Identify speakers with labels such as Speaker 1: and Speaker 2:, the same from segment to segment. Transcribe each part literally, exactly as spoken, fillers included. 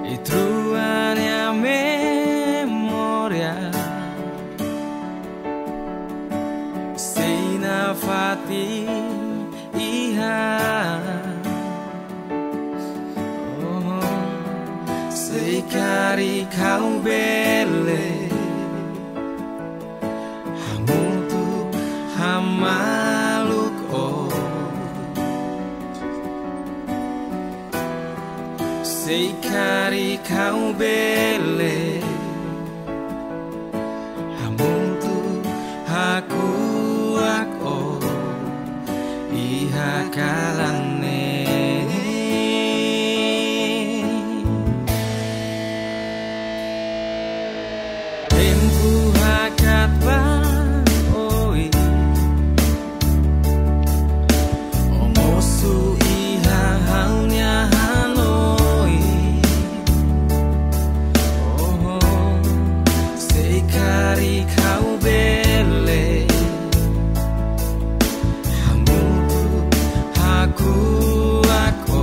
Speaker 1: e truane a memoria sei na fati iha oh, sei cari kau bele hamutu hamaluk oh sei cari kau bele hamuntu haku ako iha kalane tempu hakat ba oi omosu iha haunya hanoi oh sei cari kau bele hamutu haku ako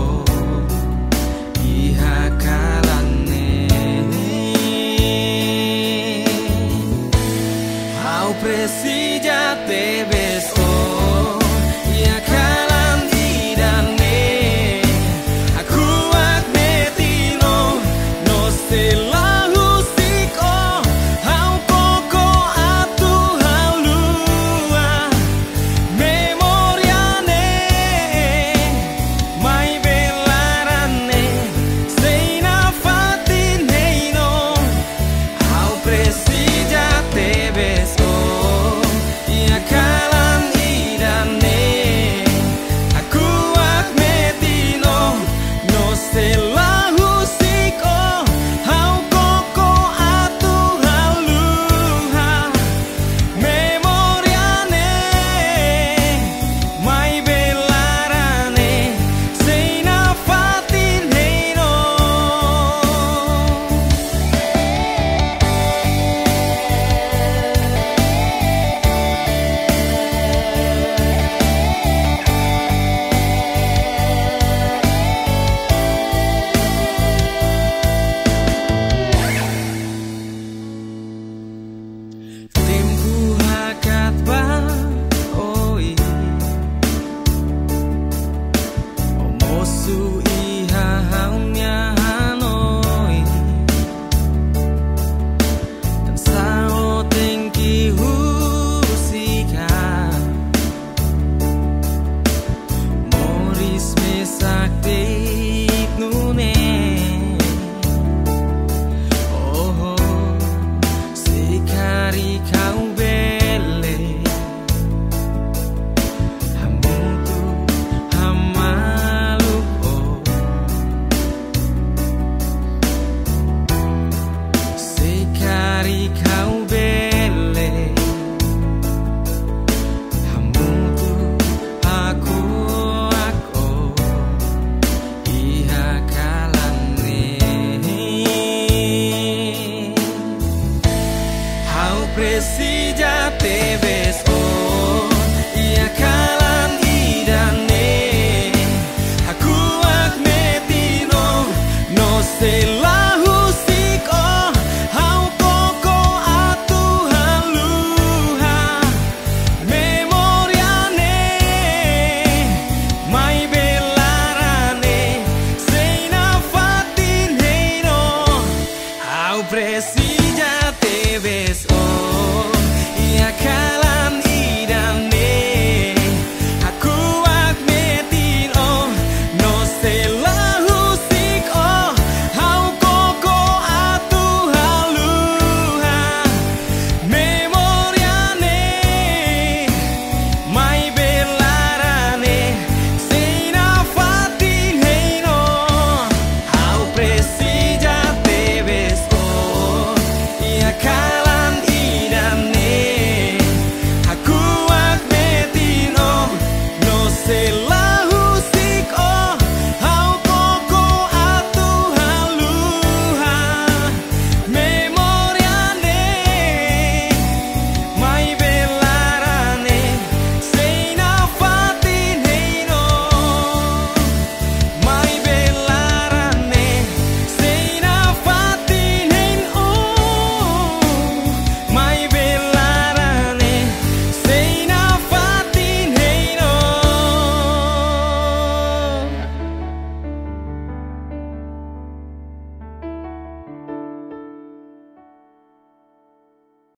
Speaker 1: iha kalane au presija te beso ia kalan idane aku ak metino no se la husiko au koko atu halua memoriane mai belarane sei na fatineno au presija te beso ia kalan idane aku ak metino no se la husiko au koko atu haluha memoriane mai belarane sei na fatineno tempu hakat ba oi omosu iha haunya hanoi dan sao tengki husika moris mesak dik nune oh sei cari kau bele hamuntu hamaluk oh sei cari kau bele hamuntu aku ako iha kalane au presija te beso ia kalan idane aku ak metino no se la husiko au koko atu haluha memoriane mai belarane sei na fatineno au presi